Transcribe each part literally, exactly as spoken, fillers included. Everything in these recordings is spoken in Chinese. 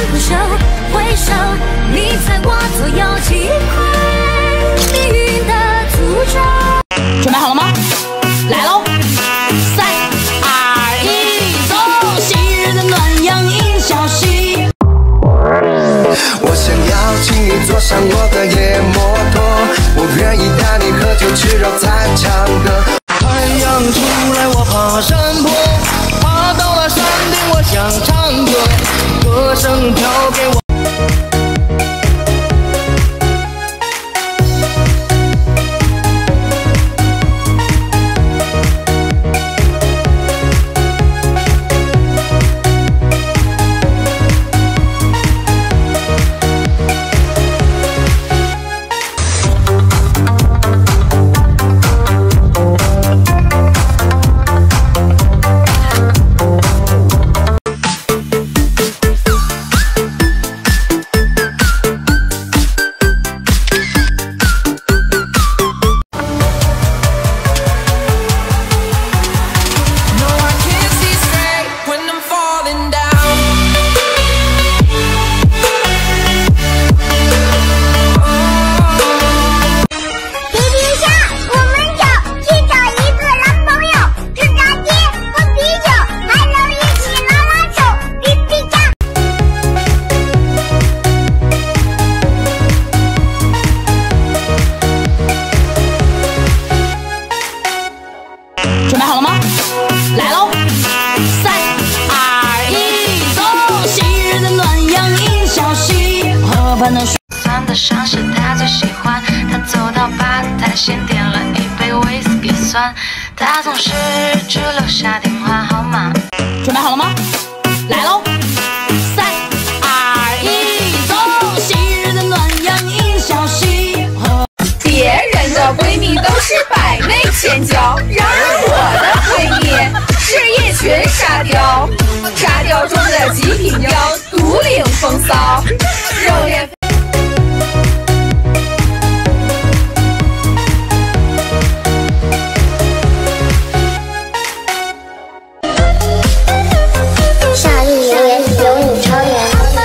不朽，回首你在我左右，击溃命运的诅咒。准备好了吗？来喽！三二一，走！昔日的暖阳映小溪。 我想要请你坐上我的野摩托，我愿意带你喝酒吃肉再唱歌。太阳出来，我爬山坡，爬到了山顶，我想唱歌，歌声飘给我。 准备好了吗？来喽！三二一，走！昔日的暖阳映小溪，河畔的水。 酸的像是他最喜欢，他走到吧台先点了一杯威士忌酸，他总是只留下电话号码。 准备好了吗？来喽！三二一，走！昔日的暖阳映小溪。 别人的闺蜜都是百媚千娇，然而我的闺蜜是一群沙雕，沙雕中的极品雕，独领风骚，热烈。 夏日永远有你超越。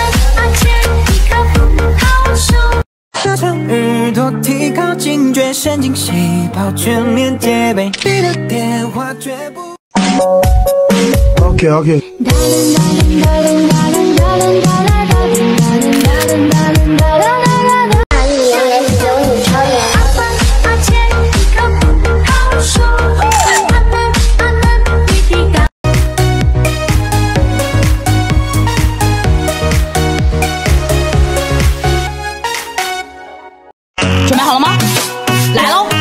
加强耳朵，提高警觉神经细胞，全面戒备。你的电话绝不。 OK OK。 夏日永远有你超越。 准备好了吗？来喽！